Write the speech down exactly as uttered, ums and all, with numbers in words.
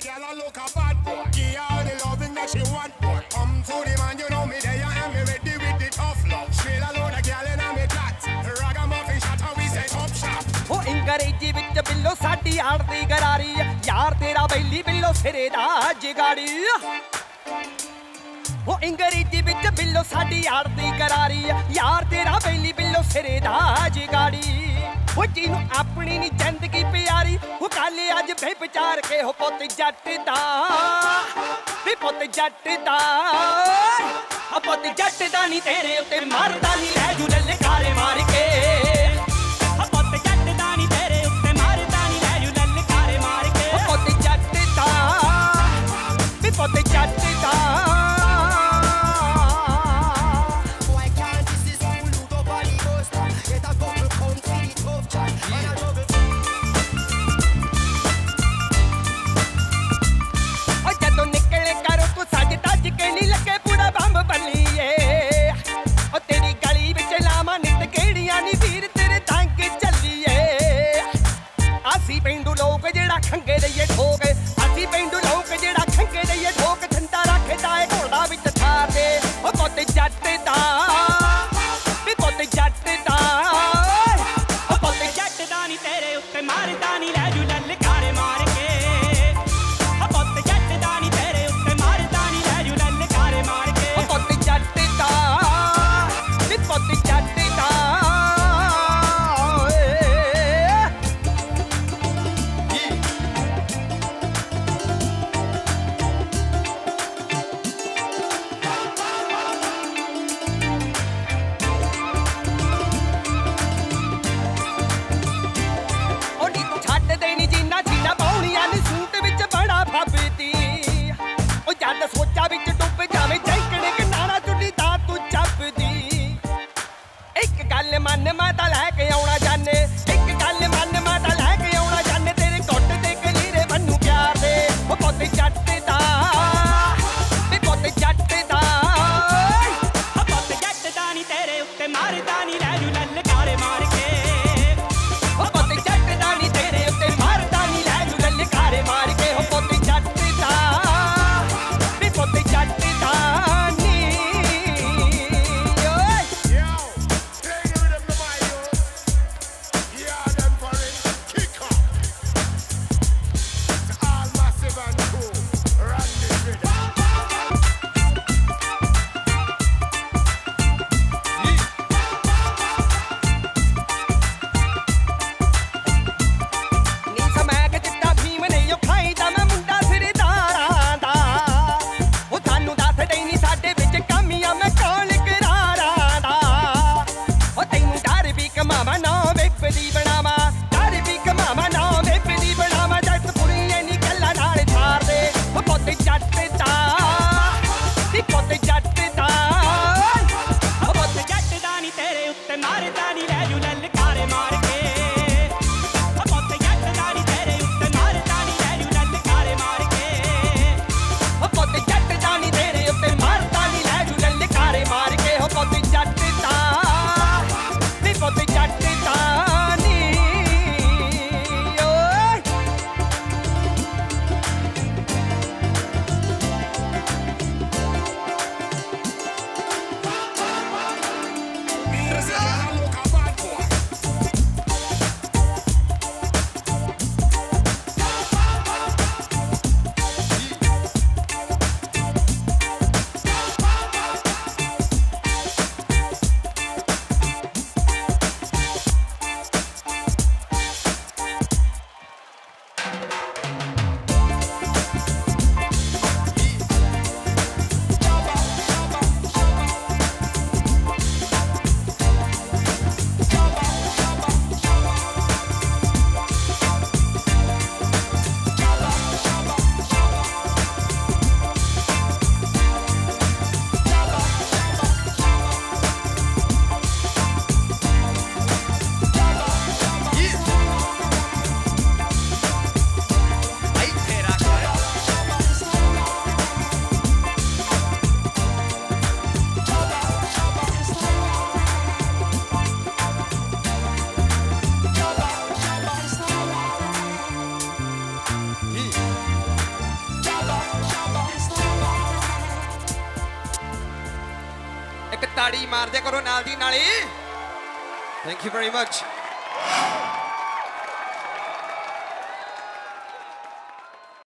girl a look a bad boy. Give her the loving that she want, boy. Come to the man, you know me there and me ready with the tough love. Straight a load of girl in a me chat. Ragamuffin shot and we set up shop. ਉਹ ਅੰਗਰੇਜ਼ੀ ਵਿੱਚ ਬਿੱਲੋ ਸਾਡੀ ਆੜ ਦੀ ਗਰਾਰੀ ਯਾਰ ਤੇਰਾ ਬੈਲੀ ਬਿੱਲੋ ਸਿਰੇ ਦਾ ਜਗਾੜੀ ਉਹ ਅੰਗਰੇਜ਼ੀ ਵਿੱਚ ਬਿੱਲੋ ਸਾਡੀ ਆੜ ਦੀ ਗਰਾਰੀ ਯਾਰ ਤੇਰਾ ਬੈਲੀ ਬਿੱਲੋ ਸਿਰੇ ਦਾ ਜਗਾੜੀ ਉਹ ਜਿਹਨੂੰ ਆਪਣੀ ਨੀ ਜ਼ਿੰਦਗੀ ਪਿਆਰੀ ਉਹ ਕੱਲ ਅੱਜ ਬੇ ਵਿਚਾਰ ਕੇ ਹੋ ਪੁੱਤ ਜੱਟ ਦਾ ਵੀ ਪੁੱਤ ਜੱਟ ਦਾ ਆ ਪੁੱਤ ਜੱਟ ਦਾ ਨੀ ਤੇਰੇ ਉੱਤੇ ਮਰਦਾ ਨੀ ਲੈ ਜੂ ਲਲਕਾਰੇ ਮਾਰ ਕੇ But they got it Why can't this is who look up on the coaster? Get a couple pounds for the tough chat. And a double. Oh, ਜਦੋਂ ਨਿਕਲੇ ਕਰੋ ਤੂੰ ਸੱਜ ਤੱਜ ਕੇ ਨਹੀਂ ਲੱਗੇ ਪੂਰਾ ਬੰਬ ਬੱਲੀਏ ਉਹ ਤੇਰੀ ਗਲੀ ਵਿੱਚ ਲਾਵਾਂ ਨਿੱਤ ਕਿਹੜੀਆਂ ਨੀ ਵੀਰ ਤੇਰੇ ਤੰਗ ਚੱਲੀਏ ਅਸੀਂ ਪਿੰਡੂ ਲੋਕ ਜਿਹੜਾ ਖੰਗੇ ਦਈਏ ਠੋਕ ਅਸੀਂ ਪਿੰਡੂ ਲੋਕ ਜਿਹੜਾ ਖੰਗੇ ਦਈਏ ਠੋਕ ਠੰਡਾ ਰੱਖਦਾ ਏ ਘੋੜਾ ਵਿੱਚ ਥਾਰ ਦੇ ਉਹ ਪੁੱਤ ਜੱਟ ਦਾ ਵੀ ਪੁੱਤ ਜੱਟ ਦਾ ਉਹ ਪੁੱਤ ਜੱਟ ਦਾ ਨੀ ਤੇਰੇ ਉੱਤੇ ਮਾਰਦਾ ਨੀ ਲੈ ਜੂ ਲਲਕਾਰੇ ਮਾਰ ਕੇ ਉਹ ਪੁੱਤ ਜੱਟ ਦਾ ਨੀ ਤੇਰੇ ਉੱਤੇ ਮਾਰਦਾ ਨੀ ਲੈ ਜੂ ਲਲਕਾਰੇ ਮਾਰ ਕੇ ਉਹ ਪੁੱਤ ਜੱਟ ਦਾ ਵੀ ਪੁੱਤ ਜੱਟ ਦਾ ताड़ी मार दे करो नाल दी नाली। Thank you very much.